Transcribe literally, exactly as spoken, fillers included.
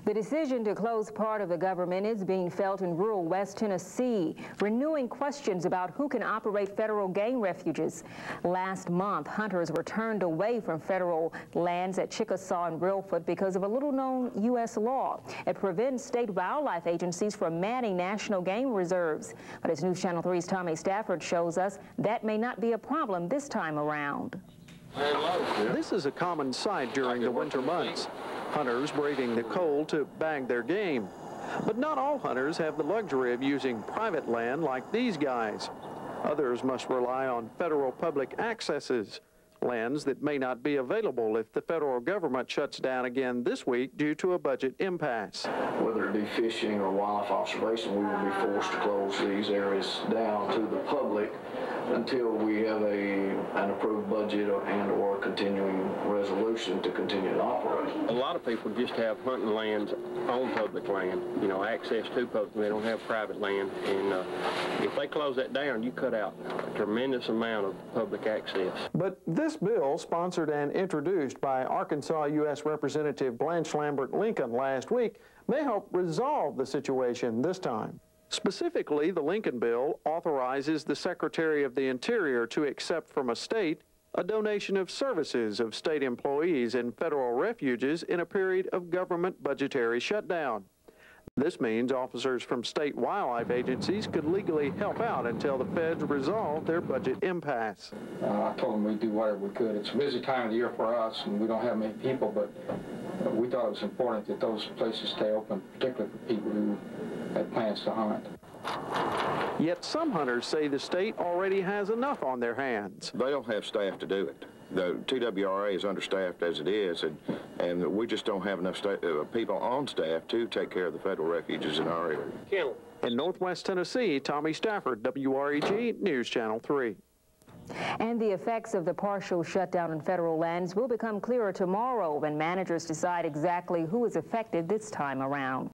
The decision to close part of the government is being felt in rural West Tennessee, renewing questions about who can operate federal game refuges. Last month, hunters were turned away from federal lands at Chickasaw and Reelfoot because of a little-known U S law. It prevents state wildlife agencies from manning national game reserves. But as News Channel three's Tommy Stafford shows us, that may not be a problem this time around. This is a common sight during the winter months. Hunters braving the cold to bag their game. But not all hunters have the luxury of using private land like these guys. Others must rely on federal public accesses, lands that may not be available if the federal government shuts down again this week due to a budget impasse. Whether it be fishing or wildlife observation, we will be forced to close these areas down to the public until we have a, an approved budget or, and or continuing resolution to continue to operate. A lot of people just have hunting lands on public land, you know, access to public. They don't have private land, and uh, if they close that down, you cut out a tremendous amount of public access. But this bill, sponsored and introduced by Arkansas U S Representative Blanche Lambert Lincoln last week, may help resolve the situation this time. Specifically, the Lincoln bill authorizes the Secretary of the Interior to accept from a state a donation of services of state employees in federal refuges in a period of government budgetary shutdown. This means officers from state wildlife agencies could legally help out until the feds resolve their budget impasse. Uh, I told them we'd do whatever we could. It's a busy time of the year for us, and we don't have many people, but uh, we thought it was important that those places stay open, particularly for people who had plans to hunt. Yet some hunters say the state already has enough on their hands. They don't have staff to do it. The T W R A is understaffed as it is, and, and we just don't have enough sta uh, people on staff to take care of the federal refuges in our area. In Northwest Tennessee, Tommy Stafford, W R E G News Channel three. And the effects of the partial shutdown in federal lands will become clearer tomorrow when managers decide exactly who is affected this time around.